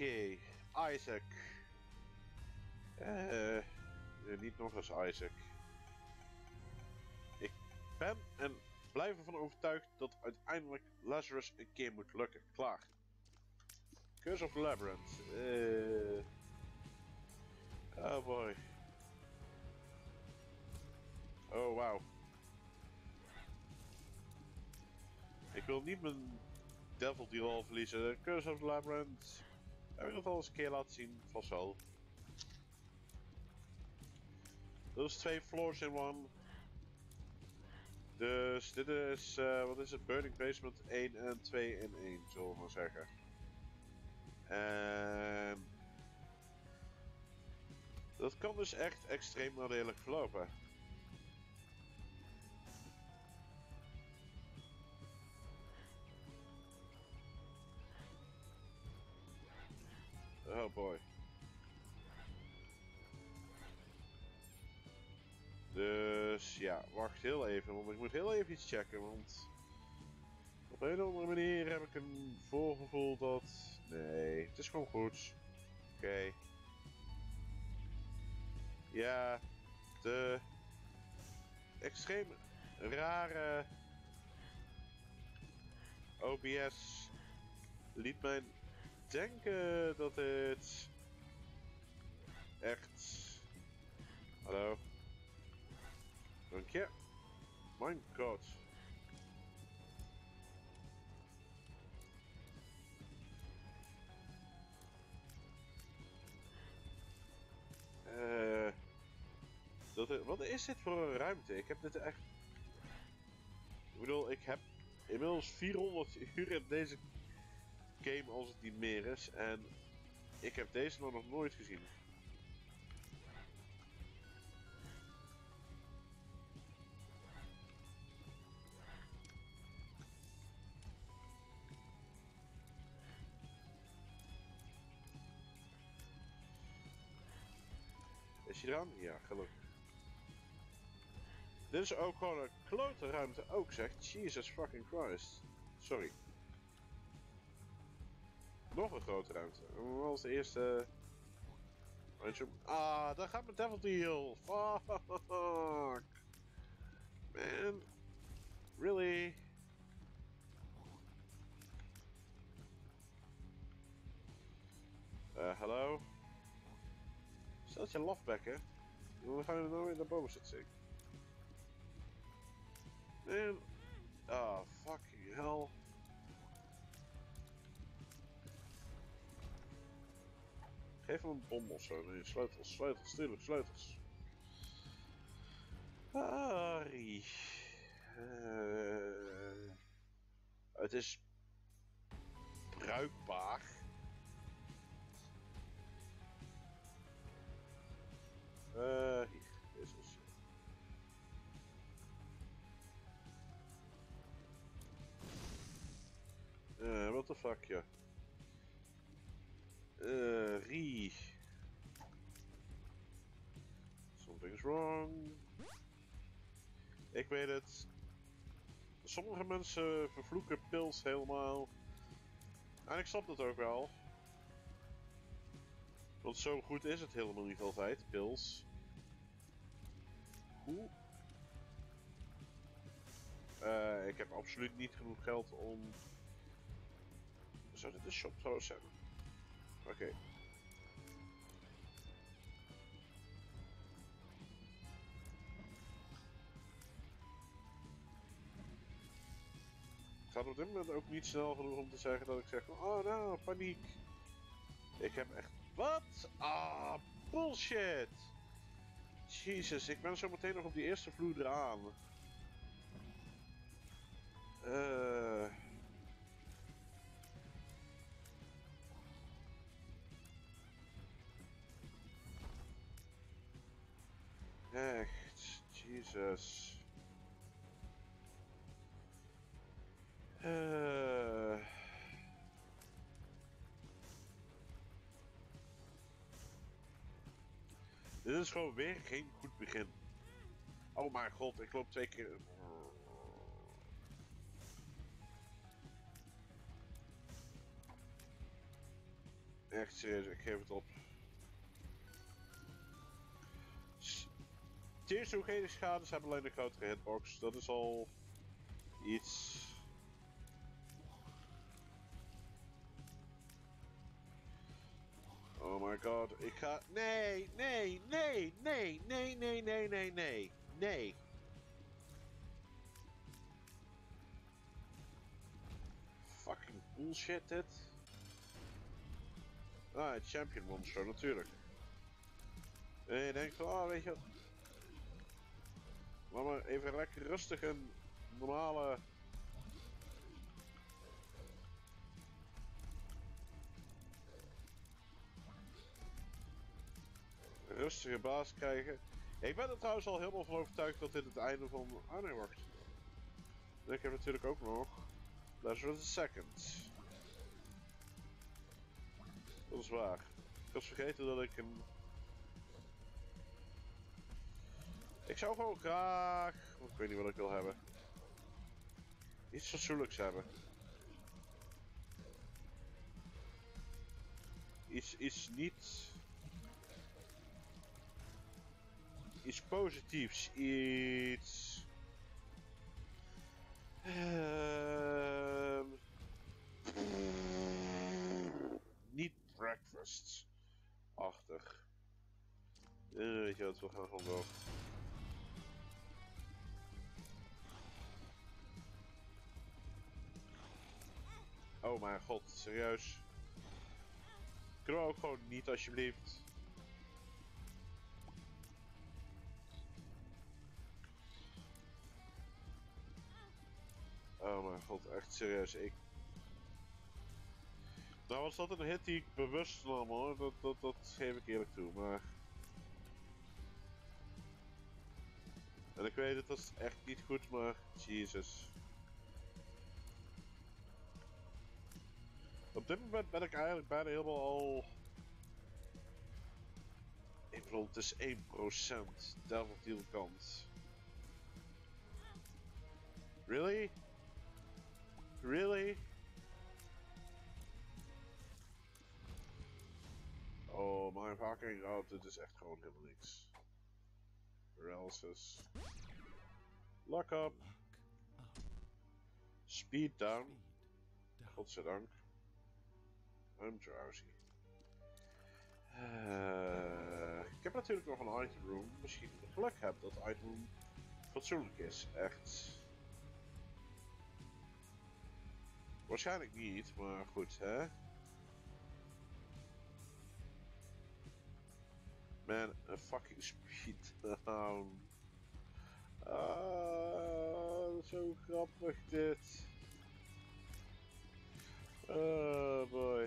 Oké, Isaac. Niet nog eens Isaac. Ik ben en blijf ervan overtuigd dat uiteindelijk Lazarus een keer moet lukken. Klaar. Curse of the Labyrinth. Oh boy. Oh wow. Ik wil niet mijn Devil Deal al verliezen. Curse of the Labyrinth. Heb ik dat al eens een keer laten zien? Vast wel. Dat is 2 floors in one. Dus dit is, wat is het? Burning Basement 1 en 2 in 1, zullen we maar zeggen. En dat kan dus echt extreem nadelig verlopen. Oh boy. Dus ja, wacht heel even, want ik moet heel even iets checken, want op een of andere manier heb ik een voorgevoel dat... Nee, het is gewoon goed. Oké. Ja, de extreem rare OBS liet mij denken dat het echt... Hallo? Dank je. Mijn god. Wat is dit voor een ruimte? Ik heb dit echt... Ik bedoel, ik heb inmiddels 400 uur in deze game als het niet meer is. En ik heb deze nog nooit gezien. Is hij er aan? Ja, gelukkig. Dit is ook gewoon een klote ruimte ook, zeg. Jesus fucking Christ. Sorry. Nog een grote ruimte. Wat was de eerste... Ah, daar gaat mijn Devil Deal. Fuck. Man. Really? Hallo? Stel je lafbekken. Dan gaan we nou weer naar boven zitten. Man. Ah, fucking hell. Geef hem een bom of zo. Nee, sleutels, sleutels, tuurlijk, sleutels. Harry. Het is bruikbaar. Hier, deze is. What the fuck, ja. Rie. Something's wrong. Ik weet het. Sommige mensen vervloeken pils helemaal. En ik snap dat ook wel. Want zo goed is het helemaal niet altijd, pils. Hoe? Ik heb absoluut niet genoeg geld om... Zou dit een shop trouwens zijn? Oké. Het gaat op dit moment ook niet snel genoeg om te zeggen dat ik zeg... Oh nou, paniek. Ik heb echt... Wat? Ah, bullshit. Jezus, ik ben zo meteen nog op die eerste vloer eraan. Echt, Jesus. Dit is gewoon weer geen goed begin. Oh mijn god, ik loop 2 keer... Echt serieus, ik geef het op. Tears doen geen schade, ze hebben alleen een grotere hitbox. Dat is al iets. Oh my god, ik ga. Nee, nee, nee, nee, nee, nee, nee, nee, nee, nee. Fucking bullshit dit. Ah, het champion monster, natuurlijk. En je denkt van, oh weet je wat. Laat maar even lekker rustig een normale. Rustige baas krijgen. Ik ben er trouwens al helemaal van overtuigd dat dit het einde van. Ah nee, wacht. En ik heb natuurlijk ook nog. Lazarus the Second. Dat is waar. Ik was vergeten dat ik een. Ik zou gewoon graag. Ik weet niet wat ik wil hebben. Iets fatsoenlijks hebben. Iets niet. Iets positiefs. Iets. Niet breakfast-achtig. Weet je wat, we gaan gewoon door. Oh mijn god, serieus. Kunnen we ook gewoon niet, alsjeblieft? Oh mijn god, echt serieus. Nou was dat een hit die ik bewust nam hoor, dat geef ik eerlijk toe, maar. En ik weet het, dat is echt niet goed, maar Jesus. Op dit moment ben ik eigenlijk bijna helemaal al. Ik bedoel, het is 1% Devil Deal kans. Really? Really? Oh, mijn fucking. Oh, dit is echt gewoon helemaal niks. Paralysis. Lock up. Speed down. Godzijdank. I'm drowsy. Ik heb natuurlijk nog een item room. Misschien geluk heb dat item room fatsoenlijk is. Echt. Waarschijnlijk niet, maar goed, hè? Man, a fucking speed down. Ah, zo grappig dit. Oh boy.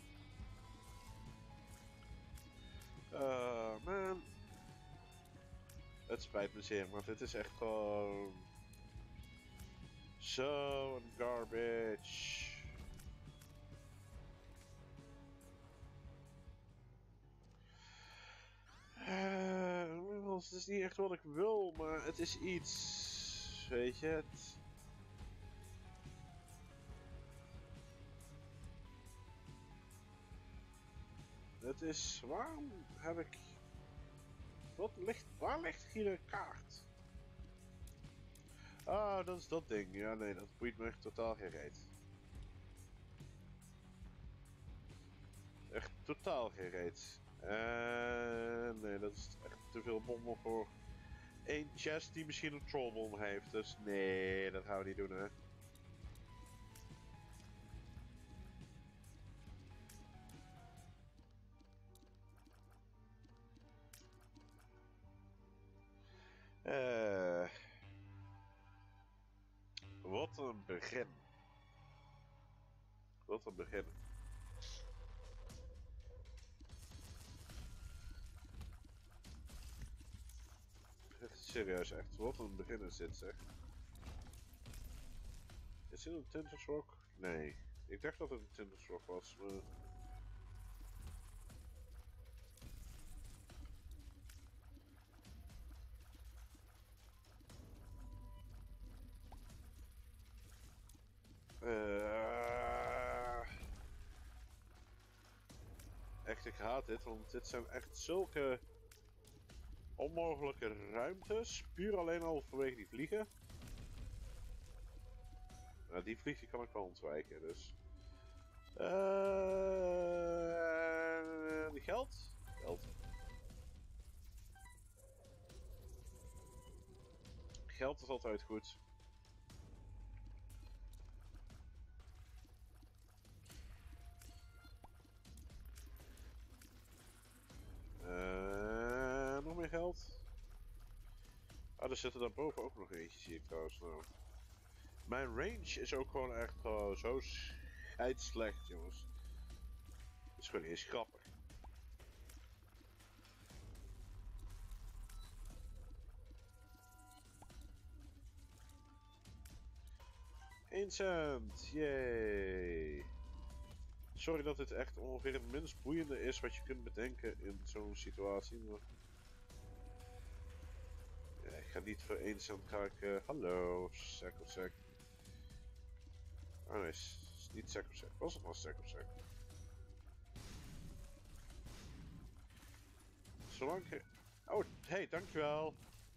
Man. Het spijt me zeer, maar dit is echt gewoon. Zo'n garbage. Het is niet echt wat ik wil, maar het is iets. Weet je het? Het is. Waarom heb ik. Waar ligt hier een kaart? Ah, dat is dat ding. Ja, nee, dat boeit me echt totaal geen reet. Echt totaal geen reet. Nee, dat is echt te veel bommen voor één chest die misschien een trollbom heeft. Dus nee, dat gaan we niet doen, hè. Wat een begin. Wat een begin. Echt serieus, echt. Wat een begin is dit, zeg. Is dit een Tinder's Rock? Nee. Ik dacht dat het een Tinder's Rock was, maar. echt, ik haat dit, want dit zijn echt zulke onmogelijke ruimtes. Puur alleen al vanwege die vliegen. Nou, die vliegen kan ik wel ontwijken, dus. Die geld? Geld. Geld is altijd goed. Nog meer geld. Ah, er zit er daarboven ook nog eentje, zie ik trouwens. Nou. Mijn range is ook gewoon echt zo scheidslecht, jongens. Dat is gewoon eens grappig. $1 yay! Sorry dat dit echt ongeveer het minst boeiende is wat je kunt bedenken in zo'n situatie. Maar... ja, ik ga niet voor $1 ga ik... hallo, sec of sec. Oh nee, is niet sec of sec. Was het wel sec of sec? Zolang ik... oh, hey, dankjewel!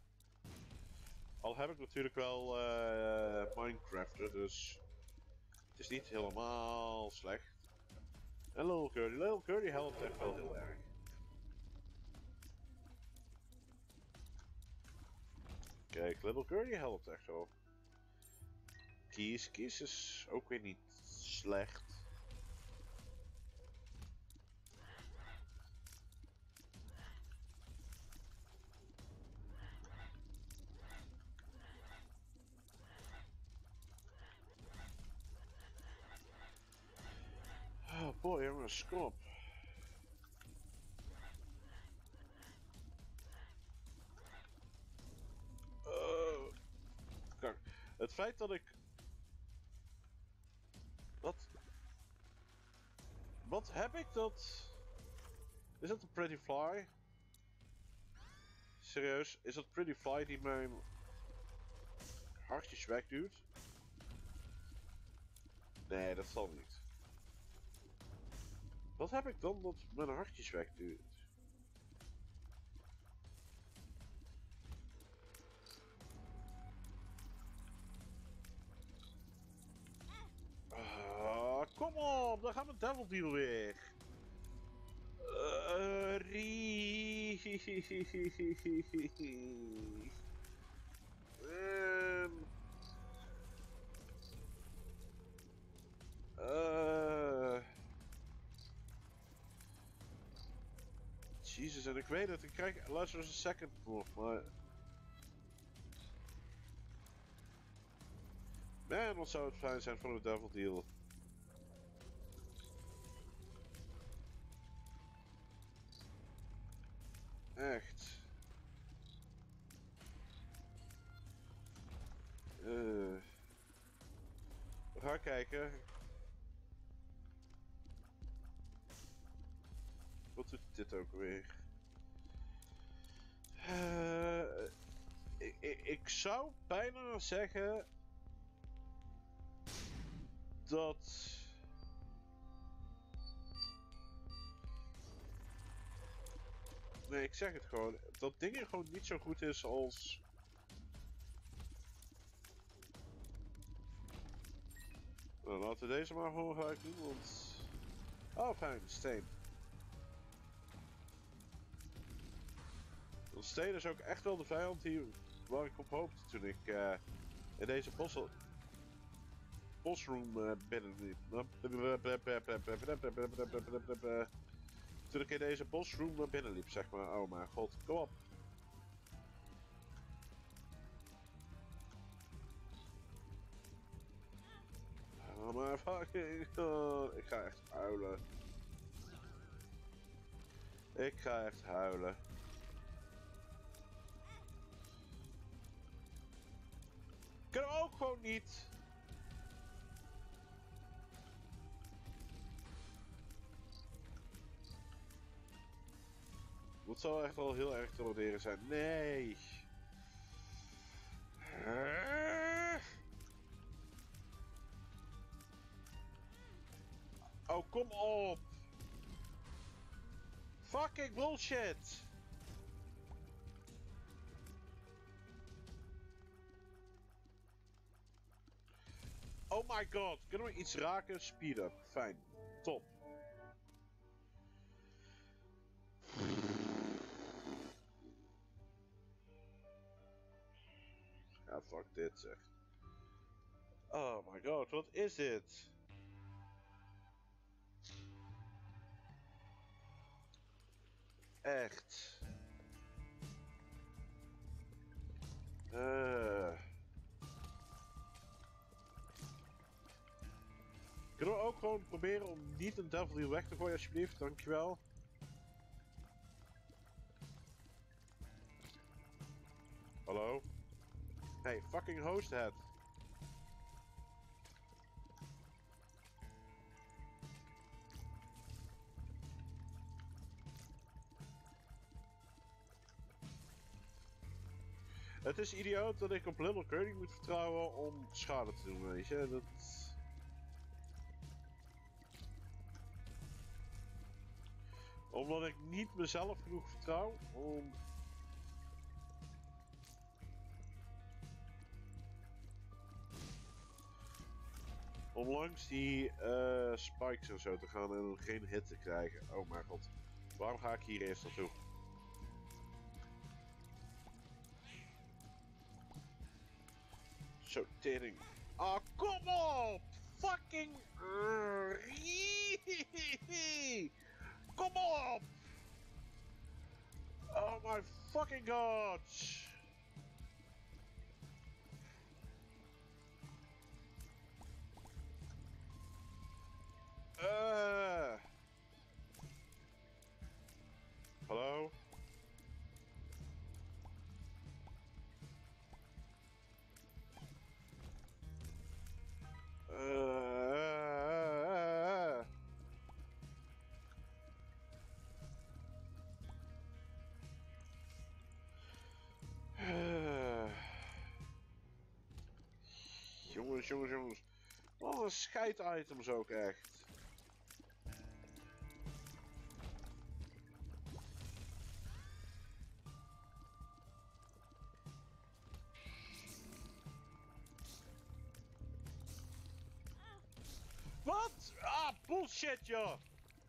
Al heb ik natuurlijk wel Minecrafter, dus... het is niet helemaal slecht. En Little Curly helpt echt wel heel erg. Kijk, Little Curly helpt echt wel. Kies is ook weer niet slecht. Oh boy, jongens, kom op. Kijk, het feit dat ik... wat heb ik dat... is dat een Pretty Fly? Serieus, is dat Pretty Fly die mijn hartjes wegduwt? Nee, dat zal niet. Wat heb ik dan dat mijn hartjes wegduwt? Kom op, daar gaat mijn Devil Deal weer. Jezus, en ik weet het, ik krijg luister eens een second nog, maar... man, wat zou het fijn zijn voor een Devil Deal. Echt. We gaan kijken. Wat doet dit ook weer? Ik zou bijna zeggen dat... nee, ik zeg het gewoon. Dat dingen gewoon niet zo goed is als... nou, laten we deze maar gewoon gelijk doen, want... oh, fijn, steen. Want steen is ook echt wel de vijand hier waar ik op hoopte toen ik in deze bosroom binnenliep. Toen ik in deze bosroom binnenliep, zeg maar. Oh mijn god, kom op. Oh my fucking god. Ik ga echt huilen. Ik ga echt huilen. Ik kan ook gewoon niet. Dat zou echt wel heel erg te waarderen zijn. Nee. Oh, kom op. fucking bullshit! Oh my god, kunnen we iets raken? Speed up. Fijn. Top. Ja, fuck dit zeg. Oh my god, wat is dit? Echt. Kunnen we ook gewoon proberen om niet een devil hier weg te gooien alsjeblieft? Dankjewel. Hallo? Hey, fucking hosthead. Het is idioot dat ik op Little Koning moet vertrouwen om schade te doen, weet je. Dat... Omdat ik niet mezelf genoeg vertrouw om langs die spikes en zo te gaan en geen hit te krijgen. Oh mijn god. Waarom ga ik hier eerst naartoe? Zo, tering. Ah, kom op! Fucking... Kom op! Oh my fucking god! Hallo? Jongens. Wat een scheid-items ook echt. Wat? Ah, bullshit, joh!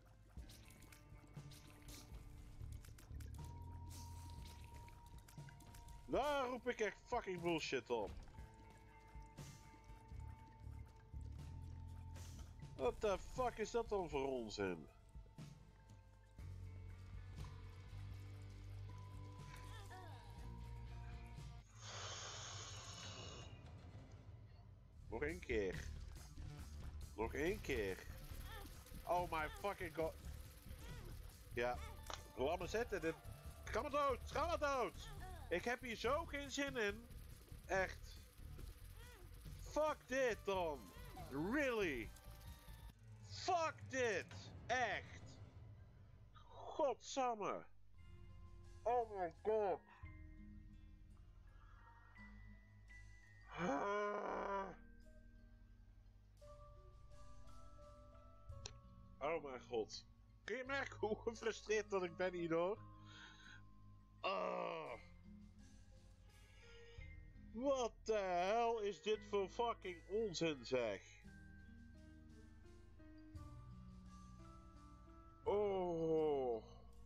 Daar roep ik echt fucking bullshit op. What the fuck is dat dan voor onzin? Nog één keer. Nog één keer. Oh my fucking god. Ja. Laat me zitten. Dit... Ga maar dood. Ga maar dood. Ik heb hier zo geen zin in. Echt. Fuck dit dan. Really. Fuck dit. Echt. Godsamme. Oh my god. Oh mijn god. Kun je merken hoe gefrustreerd dat ik ben hierdoor? Wat de hel is dit voor fucking onzin zeg? Oh.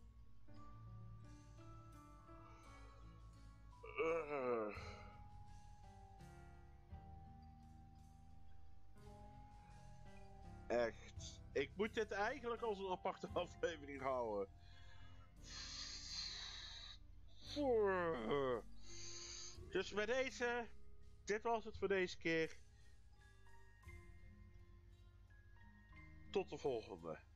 Echt. Ik moet dit eigenlijk als een aparte aflevering houden. Dus bij deze, dit was het voor deze keer. Tot de volgende.